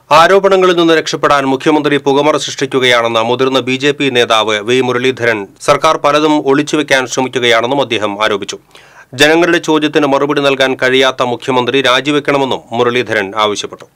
ആരോപണങ്ങളിൽ നിന്ന് രക്ഷപ്പെടാൻ മുഖ്യമന്ത്രി പുകമറ സൃഷ്ടിക്കുകയാണെന്ന് മുതിർന്ന ബിജെപി നേതാവ് വി മുരളീധരൻ സർക്കാർ പലതും ഒളിച്ചുവെക്കാൻ ശ്രമിക്കുകയാണെന്നും അദ്ദേഹം ആരോപിച്ചു. ജനങ്ങളുടെ ചോദ്യത്തിന് മറുപടി നൽകാൻ കഴിയാത്ത മുഖ്യമന്ത്രി രാജിവെക്കണമെന്നും മുരളീധരൻ ആവശ്യപ്പെട്ടു.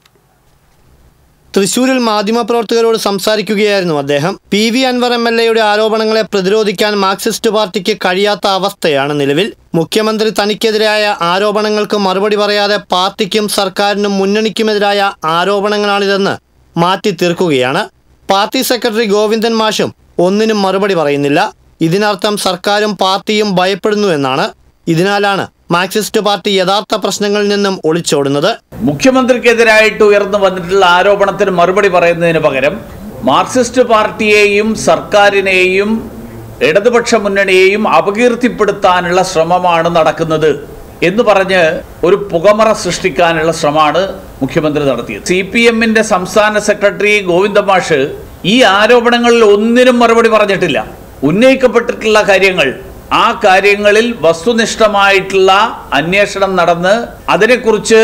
തൃശൂരിൽ മാധ്യമപ്രവർത്തകരോട് സംസാരിക്കുകയായിരുന്നു അദ്ദേഹം. PV അൻവർ MLAയുടെ ആരോപണങ്ങളെ പ്രതിരോധിക്കാൻ മാർക്സിസ്റ്റ് പാർട്ടിക്ക് കഴിയാത്ത അവസ്ഥയാണ് നിലവിൽ. മുഖ്യമന്ത്രി തനിക്കെതിരായ ആരോപണങ്ങൾക്ക് മറുപടി പറയാതെ പാർട്ടിക്കും സർക്കാരിനും മുന്നണിക്കുമെതിരായ ആരോപണങ്ങളാണിതെന്ന് മാറ്റി തീർക്കുകയാണ്. പാർട്ടി സെക്രട്ടറി ഗോവിന്ദൻ മാഷും ഒന്നിനും മറുപടി പറയുന്നില്ല. ഇതിനർത്ഥം സർക്കാരും പാർട്ടിയും ഭയപ്പെടുന്നു എന്നാണ്. ഇതിനാലാണ് മാർക്സിസ്റ്റ് പാർട്ടി യഥാർത്ഥ പ്രശ്നങ്ങളിൽ നിന്നും ഒളിച്ചോടുന്നത്. മുഖ്യമന്ത്രിക്കെതിരായിട്ട് ഉയർന്നു വന്നിട്ടുള്ള ആരോപണത്തിന് മറുപടി പറയുന്നതിന് പകരം മാർക്സിസ്റ്റ് പാർട്ടിയെയും സർക്കാരിനെയും ഇടതുപക്ഷ മുന്നണിയെയും അപകീർത്തിപ്പെടുത്താനുള്ള ശ്രമമാണ് നടക്കുന്നത് എന്ന് പറഞ്ഞ് ഒരു പുകമറ സൃഷ്ടിക്കാനുള്ള ശ്രമമാണ് മുഖ്യമന്ത്രി നടത്തിയത്. CPM-ന്റെ സംസ്ഥാന സെക്രട്ടറി ഗോവിന്ദ മാഷ് ഈ ആരോപണങ്ങളിൽ ഒന്നിനും മറുപടി പറഞ്ഞിട്ടില്ല. ഉന്നയിക്കപ്പെട്ടിട്ടുള്ള കാര്യങ്ങൾ, ആ കാര്യങ്ങളിൽ വസ്തുനിഷ്ഠമായിട്ടുള്ള അന്വേഷണം നടന്ന് അതിനെക്കുറിച്ച്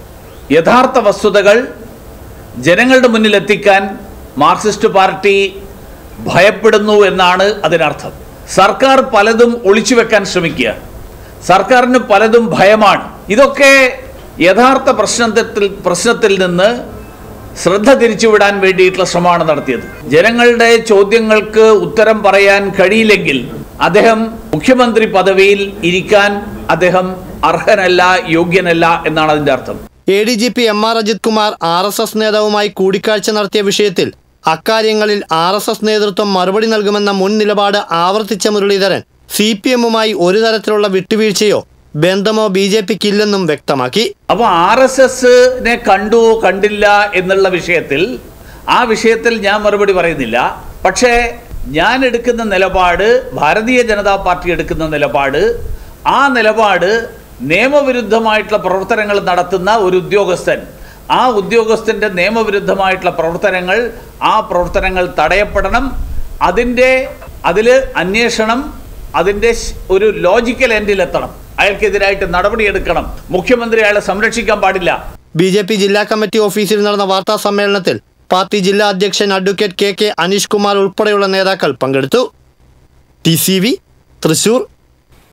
യഥാർത്ഥ വസ്തുതകൾ ജനങ്ങളുടെ മുന്നിൽ എത്തിക്കാൻ മാർക്സിസ്റ്റ് പാർട്ടി ഭയപ്പെടുന്നു എന്നാണ് അതിനർത്ഥം. സർക്കാർ പലതും ഒളിച്ചുവെക്കാൻ ശ്രമിക്കുക, സർക്കാരിന് പലതും ഭയമാണ്. ഇതൊക്കെ യഥാർത്ഥ പ്രശ്നത്തിൽ നിന്ന് ശ്രദ്ധ തിരിച്ചുവിടാൻ വേണ്ടിയിട്ടുള്ള ശ്രമമാണ് നടത്തിയത്. ജനങ്ങളുടെ ചോദ്യങ്ങൾക്ക് ഉത്തരം പറയാൻ കഴിയില്ലെങ്കിൽ അദ്ദേഹം മുഖ്യമന്ത്രി പദവിയിൽ ഇരിക്കാൻ അദ്ദേഹം അർഹനല്ല, യോഗ്യനല്ല എന്നാണ് അതിന്റെ അർത്ഥം. ADGP MR Ajith Kumar RSS നേതാവുമായി കൂടിക്കാഴ്ച നടത്തിയ വിഷയത്തിൽ അക്കാര്യങ്ങളിൽ RSS നേതൃത്വം മറുപടി നൽകുമെന്ന മുൻ നിലപാട് ആവർത്തിച്ച മുരളീധരൻ CPM-മായി ഒരു തരത്തിലുള്ള വിട്ടുവീഴ്ചയോ ബന്ധമോ BJPക്ക് ഇല്ലെന്നും വ്യക്തമാക്കി. അപ്പോൾ RSS-നെ കണ്ടു കണ്ടില്ല എന്നുള്ള വിഷയത്തിൽ ആ വിഷയത്തിൽ ഞാൻ മറുപടി പറയുന്നില്ല. പക്ഷേ ഞാൻ എടുക്കുന്ന നിലപാട്, ഭാരതീയ ജനതാ പാർട്ടി എടുക്കുന്ന നിലപാട്, ആ നിലപാട് നിയമവിരുദ്ധമായിട്ടുള്ള പ്രവർത്തനങ്ങൾ നടത്തുന്ന ഒരു ഉദ്യോഗസ്ഥൻ, ആ ഉദ്യോഗസ്ഥൻ്റെ നിയമവിരുദ്ധമായിട്ടുള്ള പ്രവർത്തനങ്ങൾ തടയപ്പെടണം. അതിൽ അന്വേഷണം അതിൻ്റെ ഒരു ലോജിക്കൽ എൻഡിലെത്തണം. അയാൾക്കെതിരായിട്ട് നടപടിയെടുക്കണം. മുഖ്യമന്ത്രി അയാളെ സംരക്ഷിക്കാൻ പാടില്ല. BJP ജില്ലാ കമ്മിറ്റി ഓഫീസിൽ നടന്ന വാർത്താ സമ്മേളനത്തിൽ പാർട്ടി ജില്ലാ അധ്യക്ഷൻ അഡ്വക്കേറ്റ് KK അനീഷ് കുമാർ ഉൾപ്പെടെയുള്ള നേതാക്കൾ പങ്കെടുത്തു. TCV തൃശൂർ.